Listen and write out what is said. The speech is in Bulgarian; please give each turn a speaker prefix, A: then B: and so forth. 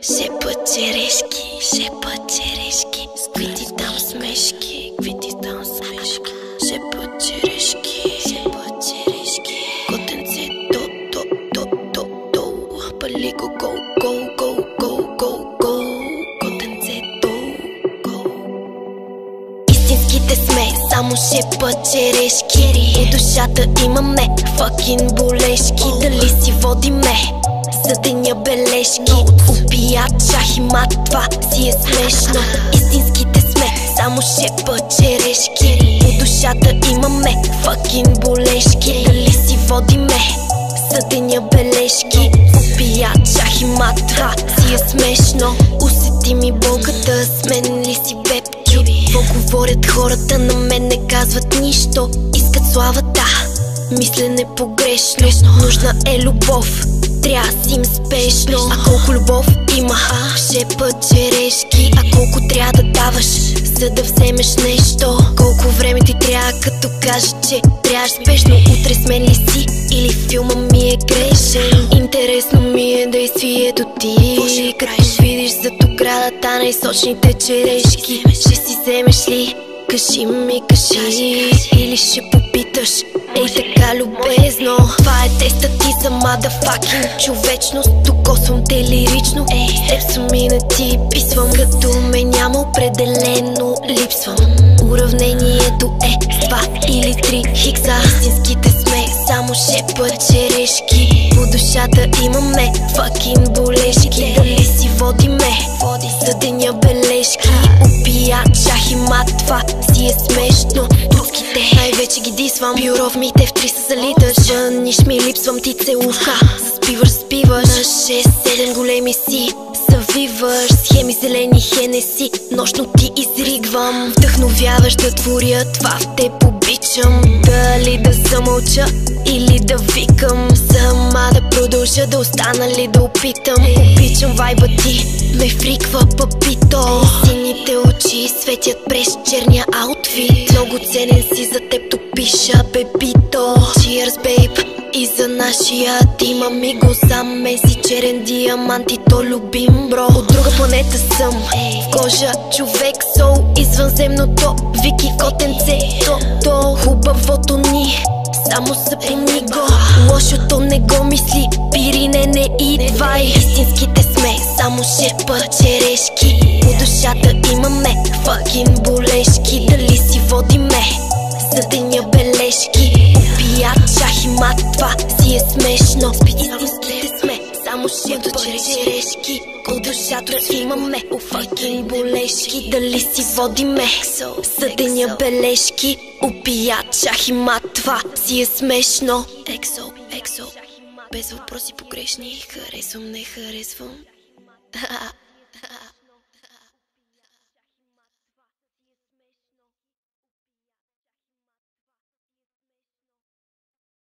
A: Шепът черешки, сквити там смешки, шепът черешки, котенце до, пали го, go, котенце до. Истинските сме само шепът черешки, по душата имаме факин болешки. Дали си водиме за деня бележки, убият шах и мат, това си е смешно. Истинските сме само шепът черешки, по душата имаме факин болешки. Дали си водиме за деня бележки, убият шах и мат, това си е смешно. Усети ми болката, с мен ли си бебчо? Какво говорят хората, на мен не казват нищо. Искат славата, мислене погрешно. Нужна е любов, трябва си им спешно. А колко любов има шепът черешки, а колко трябва да даваш, за да вземеш нещо? Колко време ти трябва, като кажа, че трябваш спешно? Утре с мен ли си или филма ми е грешен? Интересно ми е да изсвието ти, като видиш зад оградата най-сочните черешки. Ще си вземеш ли? Кажи ми, кажи, или ще попиташ ей така любезно? Това е тестът ти за motherfucking човечност. Докосвам те лирично, с теб съм и не ти писвам. Като ме няма определено липсвам. Уравнението е 2 или 3 хикса. Истинските сме само шепът черешки, по душата имаме факин болешки. Дали си водиме за деня бележки, убият шах и мат, това си е смешно. Турските най-вече ги дисвам, бюровмите в 3 са залиташ. Ниш ми липсвам, ти целувка, заспиваш на 6-7 големи си. Завиваш схеми, зелени хенеси, нощно ти изригвам. Вдъхновяваш да творя, това в теб обичам. Дали да замълча или да викам, сама да продължа, да остана ли да опитам. Обичам вайба ти, ме фриква папито. Сините очи светят през черния аутфит. Много ценен си, за теб тук пиша бебито. Cheers, babe, и за нашия тим. Амиго, сам мен си черен диамант и то любим, бро. От друга планета съм, в кожа човек, сол извънземното. Вики котенце, то хубавото ни, само запомни го, лошото не го мисли. Пирине не идвай. Истинските сме само шепът черешки, по душата имаме факин болешки. Дали си водиме за деня бележки, убият шах и мат, това си е смешно. Истинските сме само шепът черешки, по душата имаме факин болешки. Дали си водиме за деня бележки, убият шах и мат, това си е смешно. Екзо, без въпроси погрешни, харесвам, не харесвам.